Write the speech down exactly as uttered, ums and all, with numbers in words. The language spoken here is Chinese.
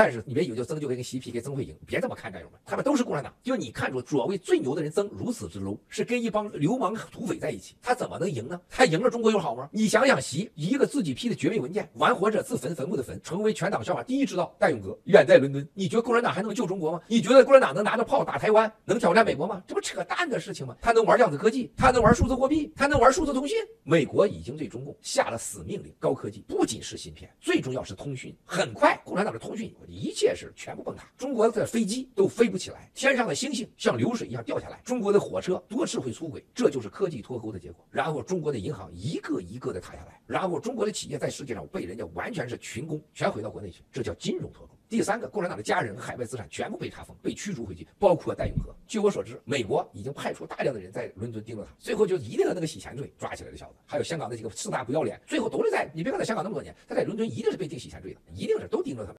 但是你别以为就曾就会跟习近平跟曾慧颖，别这么看战友们，他们都是共产党。就你看出所谓最牛的人曾如此之 low， 是跟一帮流氓土匪在一起，他怎么能赢呢？他赢了中国有好吗？你想想习一个自己批的绝密文件，玩活着自焚坟墓的坟，成为全党笑话。第一知道戴永革远在伦敦，你觉得共产党还能救中国吗？你觉得共产党能拿着炮打台湾，能挑战美国吗？这不扯淡的事情吗？他能玩量子科技，他能玩数字货币，他能玩数字通讯。美国已经对中共下了死命令，高科技不仅是芯片，最重要是通讯。很快，共产党的通讯一切是全部崩塌，中国的飞机都飞不起来，天上的星星像流水一样掉下来，中国的火车多次会出轨，这就是科技脱钩的结果。然后中国的银行一个一个的塌下来，然后中国的企业在世界上被人家完全是群攻，全回到国内去，这叫金融脱钩。第三个，共产党的家人和海外资产全部被查封，被驱逐回去，包括戴永革。据我所知，美国已经派出大量的人在伦敦盯着他，最后就一定要那个洗钱罪抓起来的小子，还有香港的几个四大不要脸，最后都是在，你别看在香港那么多年，他在伦敦一定是被定洗钱罪的，一定是都盯着他们。